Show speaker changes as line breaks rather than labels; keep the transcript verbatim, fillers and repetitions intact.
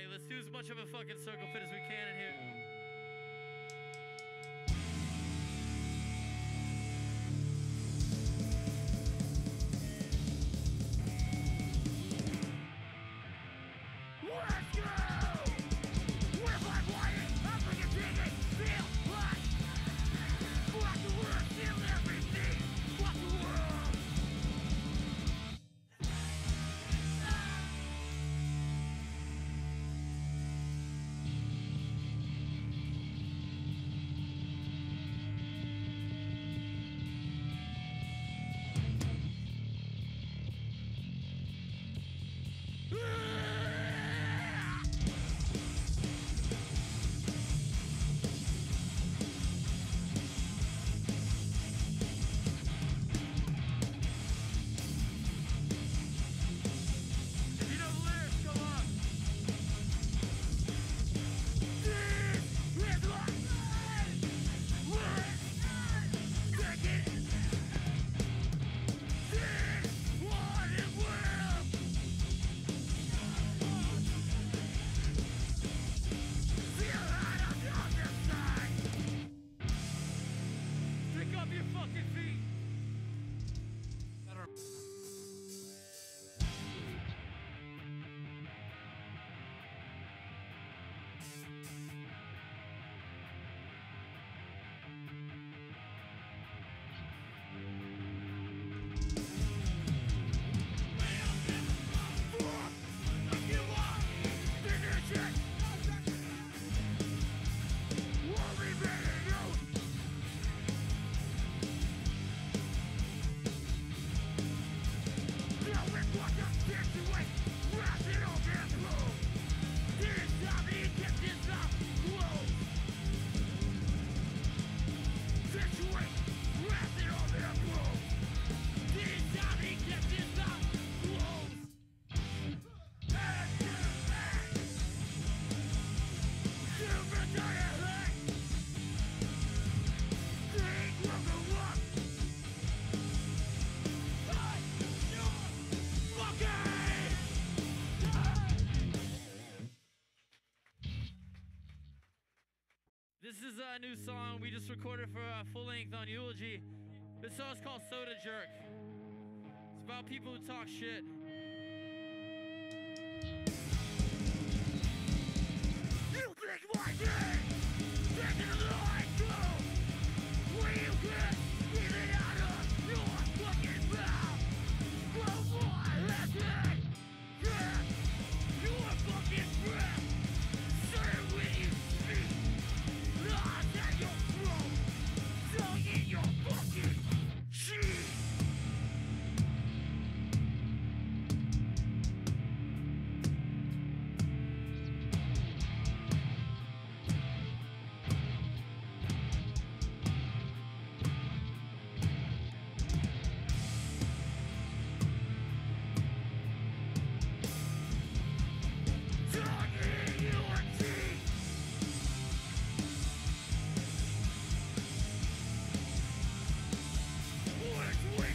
Hey, let's do as much of a fucking circle pit as we can in here.
Let's go! We're like white, I'm like a digging, feel like fuck the world, steal everything, fuck the world.
This is a new song we just recorded for uh, full length on Eulogy. This song's called Soda Jerk. It's about people who talk shit.
You think my name? Taking a line through. Where you get even out of your fucking mouth. Grow more lesson. Yeah, your fucking breath. Say it when you speak. Not at your throat. Don't eat your fucking cheese. Which way?